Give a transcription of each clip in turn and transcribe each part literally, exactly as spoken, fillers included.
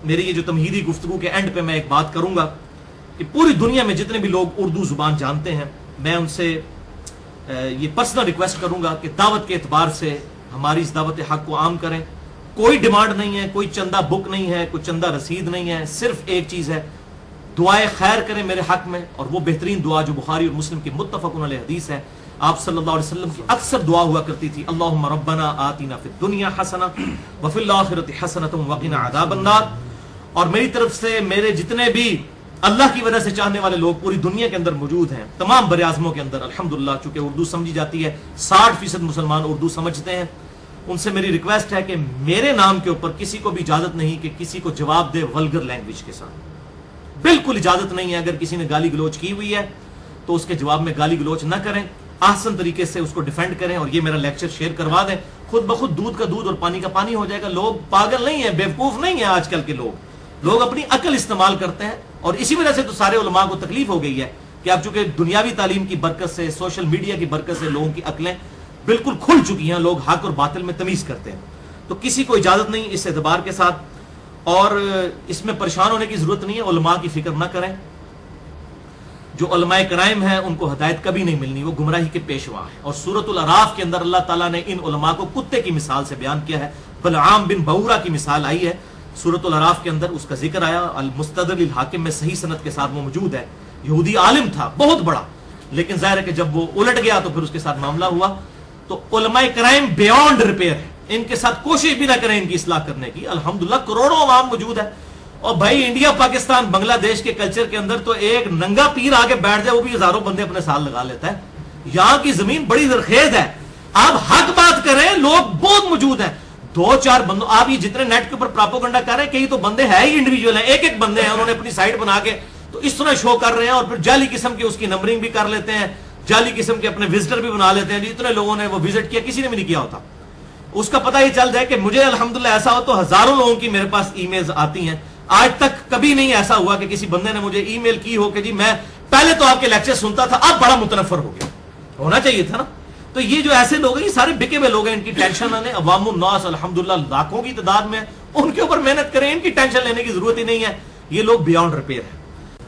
میری یہ جو تمہیدی گفتگو کے اینڈ پہ میں ایک بات کروں گا کہ پوری دنیا میں جتنے بھی لوگ اردو زبان جانتے ہیں میں ان سے یہ پرسنل ریکویسٹ کروں گا کہ دعوت کے اعتبار سے ہماری اس دعوت حق کو عام کریں. کوئی ڈیمانڈ نہیں ہے, کوئی چندہ بک نہیں ہے, کوئی چندہ رسید نہیں ہے, صرف ایک چیز ہے, دعائے خیر کریں میرے حق میں. اور وہ بہترین دعا جو بخاری اور مسلم کی متفق علیہ حدیث ہے, آپ صلی اللہ علیہ وسلم کی اکثر دعا ہوا کرتی تھی, اللہم ربنا آتنا فی الدنیا حسنہ وفی الآخرۃ حسنۃ وقنا عذاب النار. اور میری طرف سے میرے جتنے بھی اللہ کی وجہ سے چاہنے والے لوگ پوری دنیا کے اندر موجود ہیں, تمام بر اعظموں کے اندر الحمدللہ, چونکہ اردو سمجھی جاتی ہے, ساٹھ فیصد مسلمان اردو سمجھتے ہیں, ان سے میری ریکویسٹ ہے کہ میرے نام کے اوپر کسی کو بھی اجازت نہیں کہ کسی کو جواب دے ولگر لینگویج کے ساتھ, بالکل اجازت نہیں ہے. اگر کسی نے گالی گلوچ کی ہوئی ہے تو اس کے جواب میں گالی گلوچ نہ کریں, احسن طریقے سے اس کو ڈیفینڈ کریں, اور یہ میرا لیکچر شیئر کروا دیں. خود بخود دودھ کا دودھ اور پانی کا پانی ہو جائے گا. لوگ پاگل نہیں ہیں, بیوقوف نہیں ہیں آج کل کے لوگ, لوگ اپنی عقل استعمال کرتے ہیں. اور اسی وجہ سے تو سارے علماء کو تکلیف ہو گئی ہے کہ اب چونکہ دنیاوی تعلیم کی برکت سے, سوشل میڈیا کی برکت سے لوگوں کی عقلیں بالکل کھل چکی ہیں, لوگ حق اور باطل میں تمیز کرتے ہیں. تو کسی کو اجازت نہیں اس اعتبار کے ساتھ, اور اس میں پریشان ہونے کی ضرورت نہیں ہے, علماء کی فکر نہ کریں. جو علماء کرائم ہیں ان کو ہدایت کبھی نہیں ملنی, وہ گمراہی کے پیشوا ہیں. اور سورۃ الاعراف کے اندر اللہ تعالیٰ نے ان علماء کو کتے کی مثال سے بیان کیا ہے. بلعام بن بورا کی مثال آئی ہے سورۃ الاعراف کے اندر, اس کا ذکر آیا. المستدرک للحاکم میں صحیح سند کے ساتھ وہ موجود ہے. یہودی عالم تھا بہت بڑا, لیکن ظاہر ہے کہ جب وہ الٹ گیا تو پھر اس کے ساتھ معاملہ ہوا. تو علماء کرائم بیونڈ ریپیئر ہے, ان کے ساتھ کوشش بھی نہ کریں ان کی اصلاح کرنے کی. الحمدللہ کروڑوں عوام موجود ہے. اور بھائی انڈیا, پاکستان, بنگلہ دیش کے کلچر کے اندر تو ایک ننگا پیر آگے بیٹھ جائے وہ بھی ہزاروں بندے اپنے ساتھ لگا لیتا ہے. یہاں کی زمین بڑی زرخیز ہے, آپ حق بات کریں, لوگ بہت موجود ہیں. دو چار بندوں, آپ یہ جتنے نیٹ کے اوپر پراپوگنڈا کر رہے ہیں, کئی تو بندے ہیں ہی انڈیویجول ہیں, ایک ایک بندے ہیں, انہوں نے اپنی سائٹ بنا کے تو اس طرح شو کر رہے ہیں, اور پھر جعلی قسم کی اس کی نمبرنگ بھی کر لیتے ہیں, جعلی قسم کے اپنے وزٹر بھی بنا لیتے ہیں. جتنے لوگوں نے وہ وزٹ کیا, کسی نے بھی نہیں کیا ہوتا. اس کا پتہ یہ چل جائے کہ مجھے الحمدللہ ایسا ہو تو ہزاروں لوگوں کی میرے پاس ای میلز آتی ہیں. آج تک کبھی نہیں ایسا ہوا کہ کسی بندے نے مجھے ای میل کی ہو کہ جی میں پہلے تو آپ کے لیکچر سنتا تھا, اب بڑا متنفر ہو گیا. ہونا چاہیے تھا نا. تو یہ جو ایسے لوگ ہیں یہ سارے بکے ہوئے لوگ ہیں, ان کی ٹینشن نہ لیں. عوام الناس الحمدللہ لاکھوں کی تعداد میں, ان کے اوپر محنت کریں, ان کی ٹینشن لینے کی ضرورت ہی نہیں ہے. یہ لوگ بیونڈ ریپیئر ہیں.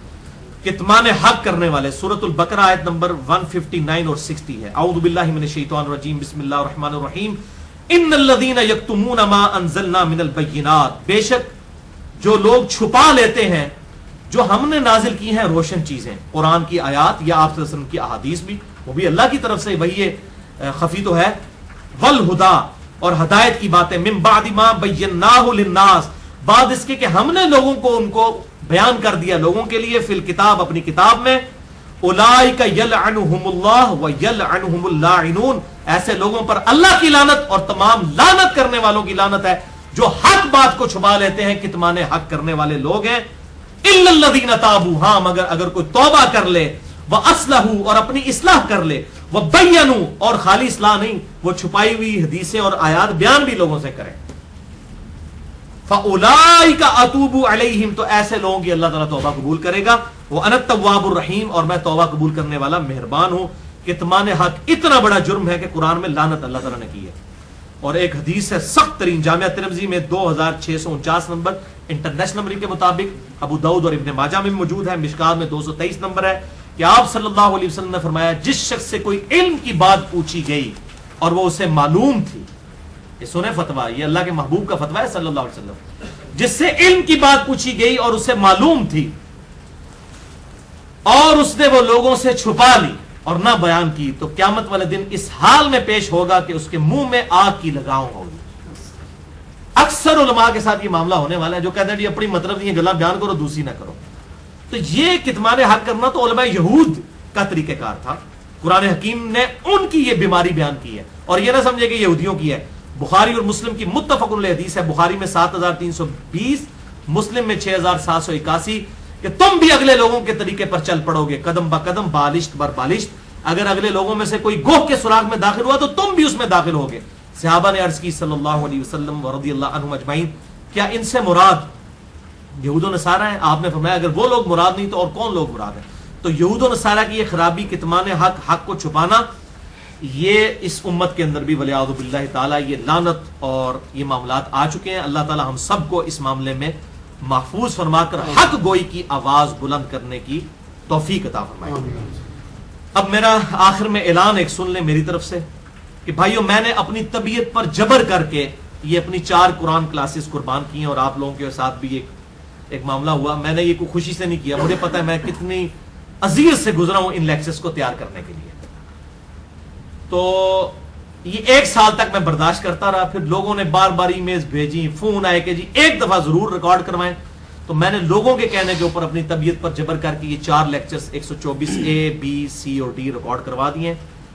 کتمان حق کرنے والے, سورۃ البقرہ آیت نمبر ایک سو اناسی اور ساٹھ ہے. اعوذ باللہ من الشیطان الرجیم, بسم اللہ الرحمن الرحیم. ان الذین یکتمون ما انزلنا من البینات, بے شک جو لوگ چھپا لیتے ہیں جو ہم نے نازل کی ہیں روشن چیزیں, قرآن کی آیات یا آپ صلی اللہ علیہ وسلم کی احادیث بھی, وہ بھی اللہ کی طرف سے, وہی خفی تو ہے, والہدا, اور ہدایت کی باتیں, من بعد ما بیناہ للناس, بعد اس کے کہ ہم نے لوگوں کو ان کو بیان کر دیا لوگوں کے لیے, فی الکتاب, اپنی کتاب میں. اولئک یلعنہم اللہ ویلعنہم اللاعنون, ایسے لوگوں پر اللہ کی لعنت اور تمام لعنت کرنے والوں کی لعنت ہے جو حق بات کو چھپا لیتے ہیں. کتمان حق کرنے والے لوگ ہیں. الا الذین تابوا, ہاں مگر اگر کوئی توبہ کر لے, واصلحوا, اور اپنی اصلاح کر لے, وبینوا, اور خالی اصلاح نہیں, وہ چھپائی ہوئی حدیثیں اور آیات بیان بھی لوگوں سے کریں. فاولئک اتوب علیہم, تو ایسے لوگوں کی اللہ تعالیٰ توبہ قبول کرے گا. وانا التواب الرحیم, اور میں توبہ قبول کرنے والا مہربان ہوں. کتمان حق اتنا بڑا جرم ہے کہ قرآن میں لعنت اللہ تعالیٰ نے کی ہے. اور ایک حدیث ہے سخت ترین, جامعہ ترمذی میں دو ہزار چھ سو انچاس نمبر, انٹرنیشنل نمبر کے مطابق, ابو داؤد اور ابن ماجہ میں موجود ہے, مشکات میں دو سو تیئیس نمبر ہے, کہ آپ صلی اللہ علیہ وسلم نے فرمایا جس شخص سے کوئی علم کی بات پوچھی گئی اور وہ اسے معلوم تھی, یہ سنیں فتویٰ, یہ اللہ کے محبوب کا فتویٰ ہے صلی اللہ علیہ وسلم, جس سے علم کی بات پوچھی گئی اور اسے معلوم تھی اور اس نے وہ لوگوں سے چھپا لی اور نہ بیان کی, تو قیامت والے دن اس حال میں پیش ہوگا کہ اس کے منہ میں آگ کی لگاؤں ہوگی. اکثر علماء کے ساتھ یہ معاملہ ہونے والا ہے جو کہتے ہیں جی اپنی مطلب یہ گلا بیان کرو, دوسری نہ کرو. تو یہ کتمان حق کرنا تو علماء یہود کا طریقہ کار تھا. قرآن حکیم نے ان کی یہ بیماری بیان کی ہے, اور یہ نہ سمجھے کہ یہودیوں کی ہے. بخاری اور مسلم کی متفق علیہ حدیث ہے, بخاری میں سات ہزار تین سو بیس, مسلم میں چھ ہزار سات سو اکاسی, کہ تم بھی اگلے لوگوں کے طریقے پر چل پڑو گے, قدم با قدم, بالشت بر بالشت. اگر اگلے لوگوں میں سے کوئی گوہ کے سراغ میں داخل ہوا تو تم بھی اس میں داخل ہوگے. صحابہ نے عرض کی صلی اللہ علیہ وسلم ورضی اللہ عنہم اجمعین, کیا ان سے مراد یہود و نصارہ ہیں؟ آپ نے فرمایا اگر وہ لوگ مراد نہیں تو اور کون لوگ مراد ہیں؟ تو یہود و نصارہ کی یہ خرابی, کتمان حق, حق کو چھپانا, یہ اس امت کے اندر بھی ولیعوذ باللہ تعالی یہ لعنت اور یہ معاملات آ چکے ہیں. اللہ تعالی ہم سب کو اس معاملے میں محفوظ فرما کر حق گوئی کی آواز بلند کرنے کی توفیق عطا فرمائے. اب میرا آخر میں اعلان ایک سن لیں میری طرف سے کہ بھائیو، میں نے اپنی طبیعت پر جبر کر کے یہ اپنی چار قرآن کلاسز قربان کی ہیں، اور آپ لوگوں کے ساتھ بھی ایک ایک معاملہ ہوا. میں نے یہ کوئی خوشی سے نہیں کیا، مجھے پتا ہے میں کتنی اذیت سے گزرا ہوں ان لیکچرز کو تیار کرنے کے لیے. تو یہ ایک سال تک میں برداشت کرتا رہا. پھر لوگوں نے بار بار ای میلز بھیجی، فون آئے کہ جی ایک دفعہ ضرور ریکارڈ کروائیں. تو میں نے لوگوں کے کہنے کے اوپر اپنی طبیعت پر جبر کر کے یہ چار لیکچرز ایک سو چوبیس اے بی سی اور ڈی ریکارڈ کروا دیے.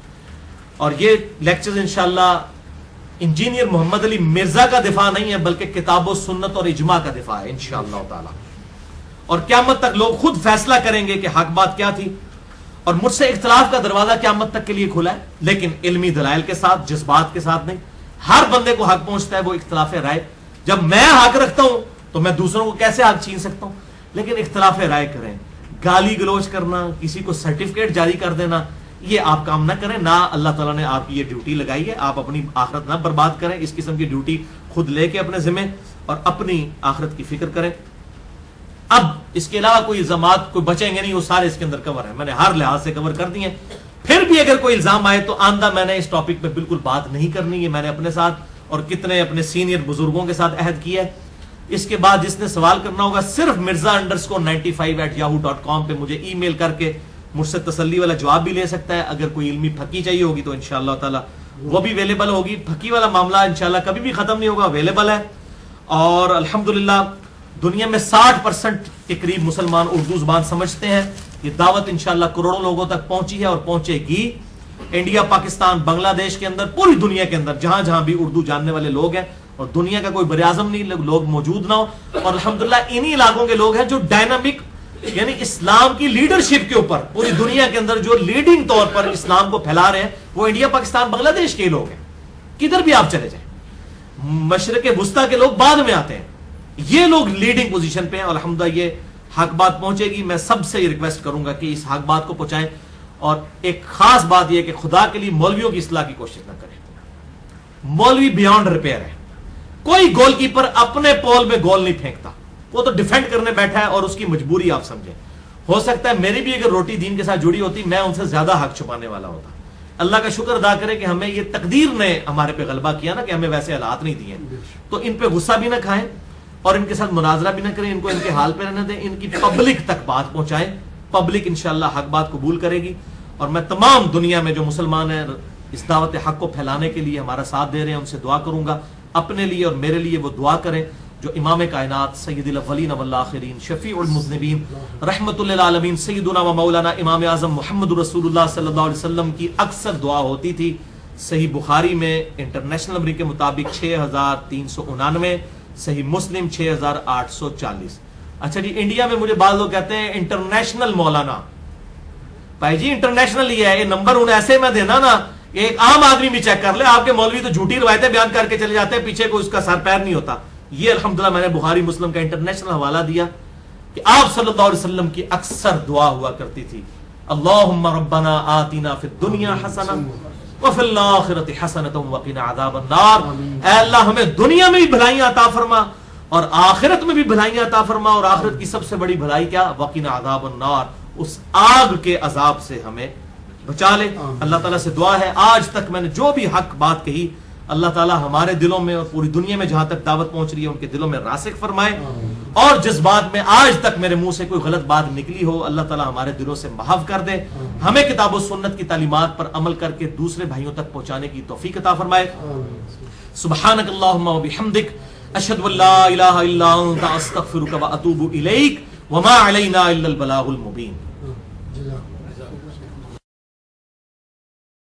اور یہ لیکچرز انشاءاللہ انجینئر محمد علی مرزا کا دفاع نہیں ہے، بلکہ کتاب و سنت اور اجماع کا دفاع ہے انشاءاللہ تعالی. اور قیامت تک لوگ خود فیصلہ کریں گے کہ حق بات کیا تھی. اور مجھ سے اختلاف کا دروازہ قیامت تک کے لیے کھلا ہے، لیکن علمی دلائل کے ساتھ، جذبات کے ساتھ نہیں. ہر بندے کو حق پہنچتا ہے وہ اختلاف رائے. جب میں حق رکھتا ہوں تو میں دوسروں کو کیسے حق چھین سکتا ہوں؟ لیکن اختلاف رائے کریں، گالی گلوچ کرنا، کسی کو سرٹیفکیٹ جاری کر دینا، یہ آپ کام نہ کریں. نہ اللہ تعالیٰ نے آپ کی یہ ڈیوٹی لگائی ہے. آپ اپنی آخرت نہ برباد کریں. اس قسم کی ڈیوٹی خود لے کے اپنے ذمہ اور اپنی آخرت کی فکر کریں. اب اس کے علاوہ کوئی الزامات کوئی بچیں گے نہیں، وہ سارے اس کے اندر کور ہیں. میں نے ہر لحاظ سے کور کر دیے. پھر بھی اگر کوئی الزام آئے تو آندہ میں نے اس ٹاپک پہ بالکل بات نہیں کرنی. یہ میں نے اپنے ساتھ اور کتنے اپنے سینئر بزرگوں کے ساتھ عہد کیا ہے. اس کے بعد جس نے سوال کرنا ہوگا صرف Mirza underscore ninety five at Yahoo dot com پہ مجھے ای میل کر کے مجھ سے تسلی والا جواب بھی لے سکتا ہے. اگر کوئی علمی پھکی چاہیے ہوگی تو انشاءاللہ تعالی وہ بھی اویلیبل ہوگی. پھکی والا معاملہ انشاءاللہ کبھی بھی ختم نہیں ہوگا، اویلیبل ہے. اور الحمدللہ دنیا میں ساٹھ پرسنٹ کے قریب مسلمان اردو زبان سمجھتے ہیں. یہ دعوت انشاءاللہ کروڑوں لوگوں تک پہنچی ہے اور پہنچے گی. انڈیا، پاکستان، بنگلہ دیش کے اندر، پوری دنیا کے اندر جہاں جہاں بھی اردو جاننے والے لوگ ہیں، اور دنیا کا کوئی براعظم نہیں لوگ موجود نہ ہو. اور الحمدللہ انہی علاقوں کے لوگ ہیں جو ڈائنامک یعنی اسلام کی لیڈرشپ کے اوپر پوری دنیا کے اندر جو لیڈنگ طور پر اسلام کو پھیلا رہے ہیں، وہ انڈیا، پاکستان، بنگلہ دیش کے لوگ ہیں. کدھر بھی آپ چلے جائیں، مشرق وسطیٰ کے لوگ بعد میں آتے ہیں، یہ لوگ لیڈنگ پوزیشن پہ ہیں. اور الحمدللہ یہ حق بات پہنچے گی. میں سب سے یہ ریکویسٹ کروں گا کہ اس حق بات کو پہنچائیں. اور ایک خاص بات یہ کہ خدا کے لیے مولویوں کی اصلاح کی کوشش نہ کریں. مولوی بیانڈ ریپیئر ہے. کوئی گول کیپر اپنے پول میں گول نہیں پھینکتا، وہ تو ڈیفینڈ کرنے بیٹھا ہے اور اس کی مجبوری آپ سمجھیں. ہو سکتا ہے میری بھی اگر روٹی دین کے ساتھ جڑی ہوتی میں ان سے زیادہ حق چھپانے والا ہوتا. اللہ کا شکر ادا کرے کہ ہمیں یہ تقدیر نے ہمارے پہ غلبہ کیا نا کہ ہمیں ویسے حالات نہیں دیے. تو ان پہ غصہ بھی نہ کھائیں اور ان کے ساتھ مناظرہ بھی نہ کریں. ان کو ان کے حال پہ رہنے دیں. ان کی پبلک تک بات پہنچائیں. پبلک انشاءاللہ حق بات قبول کرے گی. اور میں تمام دنیا میں جو مسلمان ہیں اس دعوت حق کو پھیلانے کے لیے ہمارا ساتھ دے رہے ہیں ان سے دعا کروں گا. اپنے لیے اور میرے لیے وہ دعا کریں جو امام کائنات سید الاولین والآخرین شفیع المذنبین رحمت للعالمین سیدنا و مولانا امام اعظم محمد رسول اللہ صلی اللہ علیہ وسلم کی اکثر دعا ہوتی تھی. صحیح بخاری میں انٹرنیشنل نمبر کے مطابق چھ ہزار تین سو انانوے، صحیح مسلم چھ ہزار آٹھ سو چالیس. اچھا جی، انڈیا میں مجھے بعض لوگ کہتے ہیں انٹرنیشنل مولانا. بھائی جی انٹرنیشنل ہی ہے یہ نمبر، انہیں ایسے میں دینا نا ایک عام آدمی بھی چیک کر لے. آپ کے مولوی تو جھوٹی روایتیں بیان کر کے چلے جاتے ہیں، پیچھے کوئی اس کا سر پیر نہیں ہوتا. یہ الحمدللہ میں نے بخاری مسلم کا انٹرنیشنل حوالہ دیا کہ آپ صلی اللہ علیہ وسلم کی اکثر دعا ہوا کرتی تھی اللہم ربنا آتنا فی الدنیا حسنہ وفی الآخرۃ حسنۃ وقنا عذاب النار. اے اللہ ہمیں دنیا میں بھی بھلائیاں عطا فرما اور آخرت میں بھی بھلائیاں عطا فرما. اور آخرت کی سب سے بڑی بھلائی کیا؟ وقنا عذاب النار، اس آگ کے عذاب سے ہمیں بچا لے. اللہ تعالیٰ سے دعا ہے آج تک میں نے جو بھی حق بات کہی اللہ تعالیٰ ہمارے دلوں میں اور پوری دنیا میں جہاں تک دعوت پہنچ رہی ہے ان کے دلوں میں راسخ فرمائے. اور جس بات میں آج تک میرے منہ سے کوئی غلط بات نکلی ہو اللہ تعالیٰ ہمارے دلوں سے محو کر دے. ہمیں کتاب و سنت کی تعلیمات پر عمل کر کے دوسرے بھائیوں تک پہنچانے کی توفیق عطا فرمائے. سبحانک اللہم و بحمدک اشہد ان لا الہ الا انت استغفرک و اتوب الیک وما علینا الا البلاغ المبین.